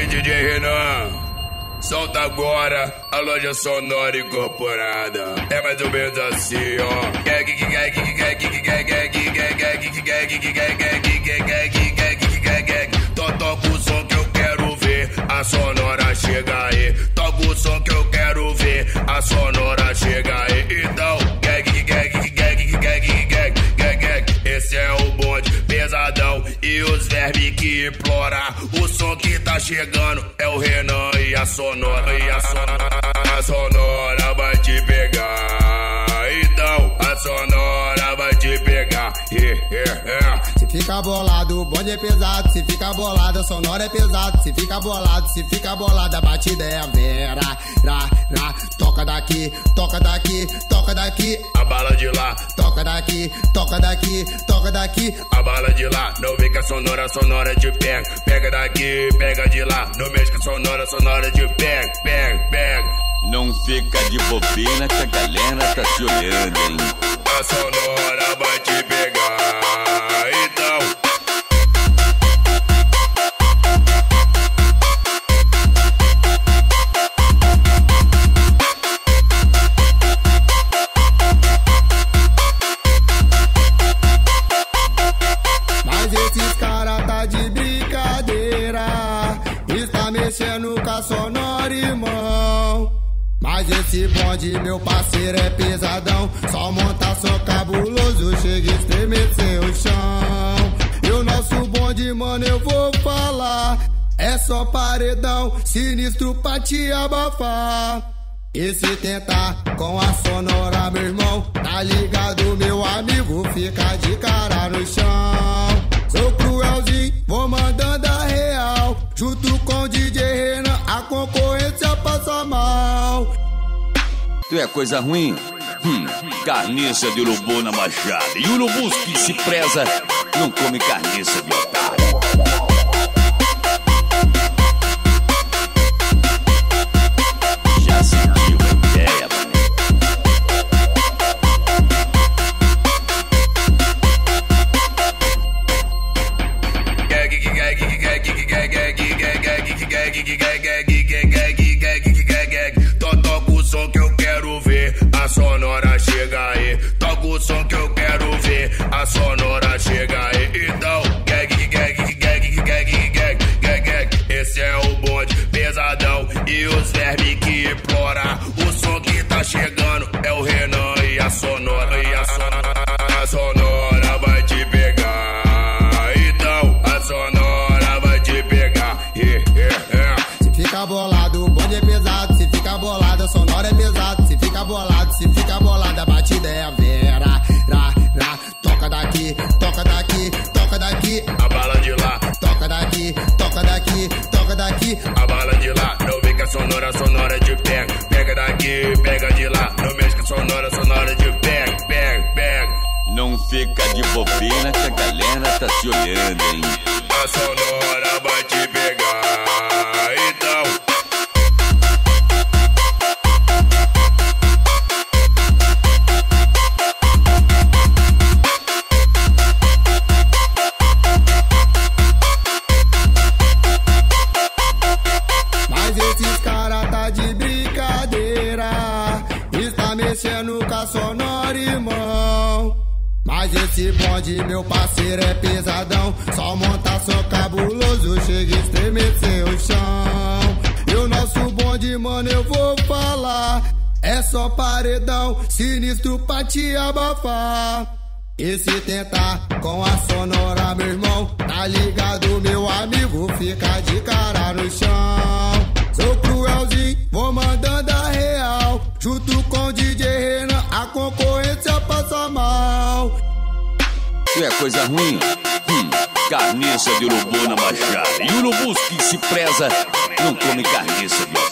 aí, DJ Renan. Solta agora a loja sonora incorporada. É mais ou menos assim, ó. Toca o som que eu quero ver, a sonora chega aí. Toca o som que eu quero ver, a sonora chega aí. Então, esse é o bonde pesadão e os vermes que implora. O som que tá chegando é o Renan e a sonora. E a sonora vai te pegar. Então, a sonora vai te pegar. Se fica bolado, o bonde é pesado. Se fica bolado, a sonora é pesado. Se fica bolado, a batida é a vera. Toca daqui, toca daqui, toca daqui. A bala de lá, toca daqui, toca daqui, toca daqui. A bala de lá, não vem que a sonora te pega. Pega daqui, pega de lá. Não mexe que a sonora te pega, pega. Não fica de bobeira que a galera tá te olhando, hein? A sonora vai te pegar, então. Mas esses caras tá de brincadeira, está mexendo com a sonora, irmão. Mas esse bonde, meu parceiro, é pesadão. Só monta som cabuloso, chega a estremecer o chão. E o nosso bonde, mano, eu vou falar, é só paredão, sinistro pra te abafar. E se tentar com a sonora, meu irmão, tá ligado, meu amigo, fica de cara no chão. Sou cruelzinho, vou mandando a real. Junto com o DJ Renan, a concorrência passa mal. Tu é coisa ruim? Carniça de urubu na machada. E urubus que se preza não come carniça de otário. Já sentiu a ideia, mano? Toca o som que eu quero ver, a sonora chega aí. Toca o som que eu quero ver, a sonora chega aí. Então, esse é o bonde pesadão e os vermes que implora. O som que tá chegando é o Renan e a sonora. E a sonora vai te pegar. Então, a sonora vai te pegar. Se fica bolado, o bonde é pesado. Se fica bolado, a sonora é pesado. Se fica bolado, a batida é a vera. Toca daqui, toca daqui, toca daqui. A bala de lá, toca daqui, toca daqui, toca daqui. A bala de lá, não vem que a sonora te pega. Pega daqui, pega de lá. Não mexe que a sonora te pega. Não fica de bobeira que a galera tá te olhando, hein? A sonora vai te pegar, então. Mas esses caras tá de brincadeira, está mexendo com a sonora, irmão. Mas esse bonde, meu parceiro, é pesadão. Só monta som cabuloso, chega a estremecer o chão. E o nosso bonde, mano, eu vou falar, é só paredão, sinistro pra te abafar. E se tentar com a sonora, meu irmão, tá ligado, meu amigo, fica de cara no chão. Sou cruelzinho, vou mandando a real. Junto com o DJ Renan, a concorrência passa mal. Tu é coisa ruim? Carniça de urubu na machada. E urubus que se preza não come carniça de otário.